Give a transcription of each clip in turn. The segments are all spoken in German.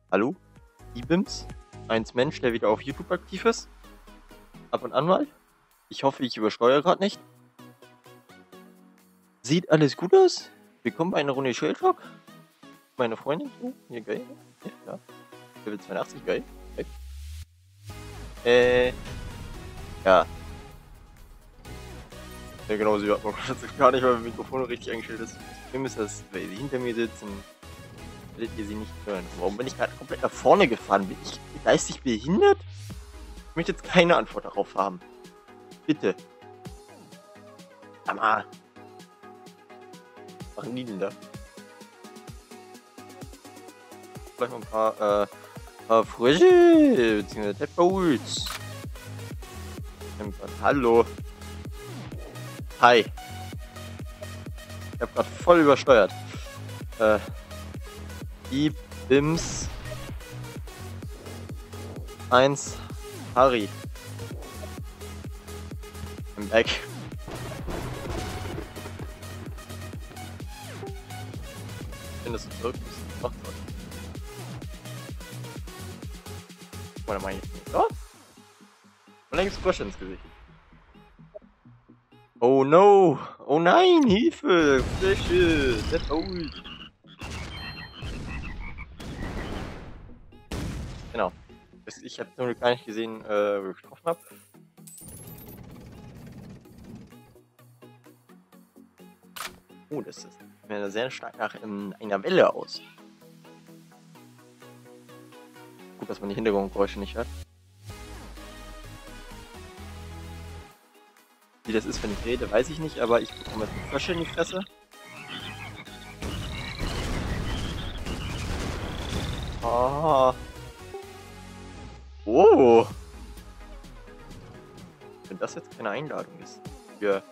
Hallo? Ibims? Eins Mensch, der wieder auf YouTube aktiv ist? Ab und an mal? Ich hoffe, ich übersteuere gerade nicht. Sieht alles gut aus? Willkommen bei einer Runde Shellshock. Meine Freundin, oh, hier geil. Ja, Level 82, geil. Okay. Ja. Ja, genau, sie hat noch gar nicht, weil mein Mikrofon richtig eingestellt ist. Das Problem ist, dass, weil sie hinter mir sitzen, werdet ihr sie nicht hören. Warum bin ich gerade komplett nach vorne gefahren? Bin ich geistig behindert? Ich möchte jetzt keine Antwort darauf haben. Bitte. Mama. Was machen die denn da? Vielleicht noch ein paar Frösche, beziehungsweise Tadpoles. Hallo. Hi. Ich hab grad voll übersteuert. Ibims 1 Harry. Im Back. Findest du zurück? Noch zurück. Oder meine ich nicht? Oh! Und dann gibt's Frösche ins Gesicht. Oh no! Oh nein! Hilfe! Frösche! Tadpoles! Genau. Ich habe nur gar nicht gesehen, wo ich getroffen habe. Oh, das sieht mir sehr stark nach einer Welle aus. Gut, dass man die Hintergrundgeräusche nicht hört. Wie das ist, wenn ich rede, weiß ich nicht, aber ich bekomme jetzt eine Frösche in die Fresse. Ah. Oh. Wenn das jetzt keine Einladung ist für...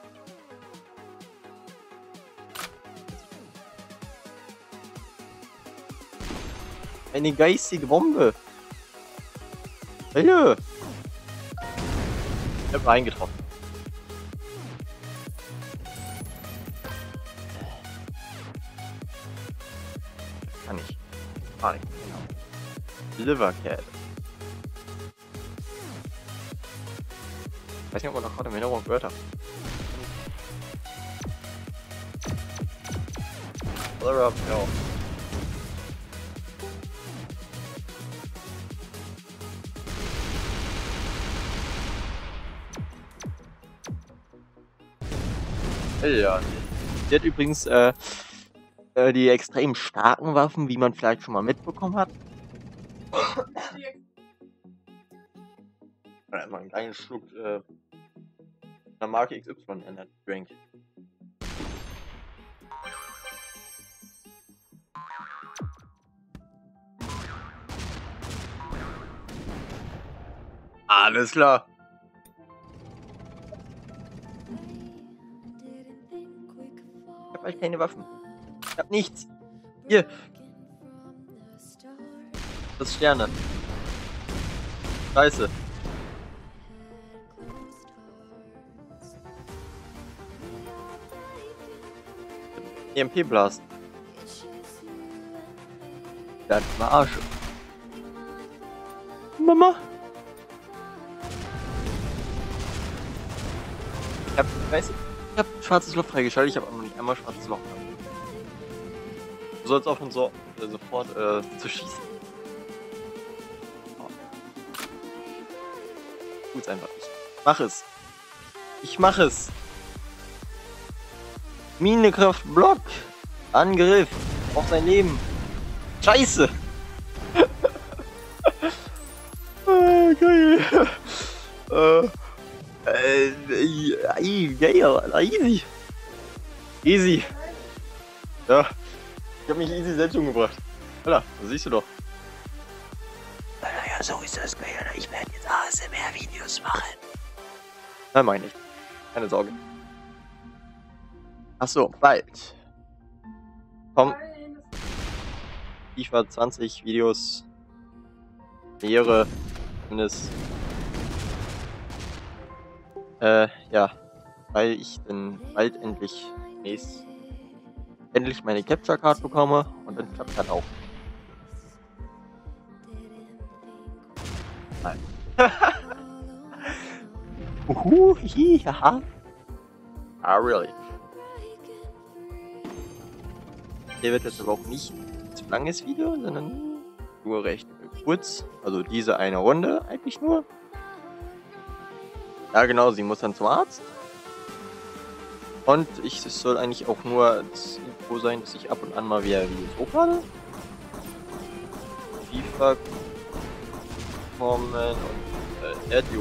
Eine geistige Bombe. Hallo. Ich hab reingetroffen. Das kann ich. Ah, genau. Livercat. Ich weiß nicht, ob man noch gerade im Hintergrund gehört hat. Color up, ja. Ja. Die hat übrigens die extrem starken Waffen, wie man vielleicht schon mal mitbekommen hat. Mal einen kleinen Schluck einer Marke XY Energy Drink. Alles klar. Ich hab halt keine Waffen. Ich hab nichts. Hier. Das Sterne. Scheiße. EMP Blast. Das war Arsch. Mama. Ich hab schwarzes Loch freigeschaltet, ich habe aber nicht einmal schwarzes Loch gehabt. Du sollst aufhören, sofort zu schießen. Oh. Tut's einfach nicht. Mach es. Ich mach es. Minecraft Block. Angriff auf sein Leben. Scheiße. Geil. Geil, easy. Easy. Ja. Ich hab mich easy selbst umgebracht. Alter, das siehst du doch. Ja, so ist das geil. Ich werde jetzt ASMR-Videos machen. Nein, meine ich. Keine Sorge. Achso, bald. Komm. FIFA 20 Videos. Mehrere. Zumindest. Ja. Weil ich dann bald endlich meine Capture Card bekomme und dann klappt das auch. Nein. Hihi, haha. Ah, really. Hier wird jetzt aber auch nicht ein zu langes Video, sondern nur recht kurz. Also diese eine Runde eigentlich nur. Ja genau, sie muss dann zum Arzt. Und es soll eigentlich auch nur das Info sein, dass ich ab und an mal wieder Videos hochlade. FIFA kommen und RDO.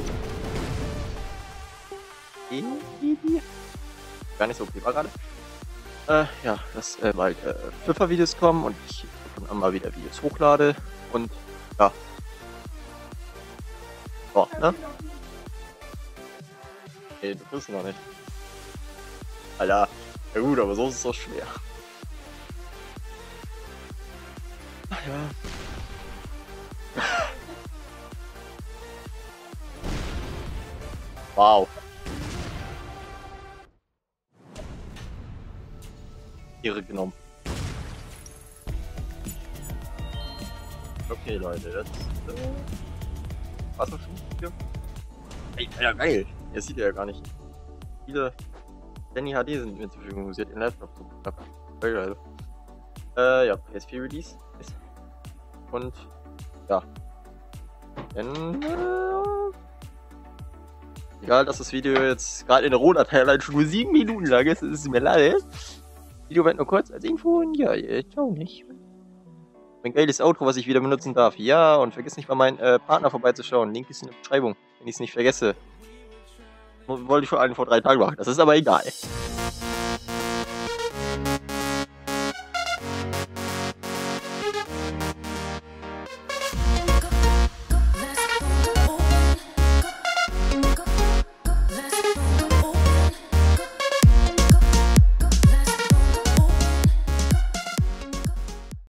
Gar nicht so okay war gerade. Ja, dass bald FIFA-Videos kommen und ich ab und an mal wieder Videos hochlade. Und ja. Boah, ne? Ey, du kriegst noch nicht. Alter, ja gut, aber so ist es doch schwer. Ach ja. Wow. Ehre genommen. Okay, Leute, das war's noch schon hier. Ey, Alter, geil. Ihr seht ja gar nicht. Viele Danny HD sind mir zur Verfügung. Sie hat den Laptop so knapp. Geil, ja, PS4 Release ist. Und ja. Dann egal, dass das Video jetzt gerade in der Rohdatei allein schon nur 7 Minuten lang ist, ist es mir leid. Video wird nur kurz als Info und ja, ciao nicht. Mein geiles Outro, was ich wieder benutzen darf. Ja, und vergiss nicht bei meinem Partner vorbeizuschauen. Link ist in der Beschreibung, wenn ich es nicht vergesse. Wollte ich vor 3 Tagen machen, das ist aber egal.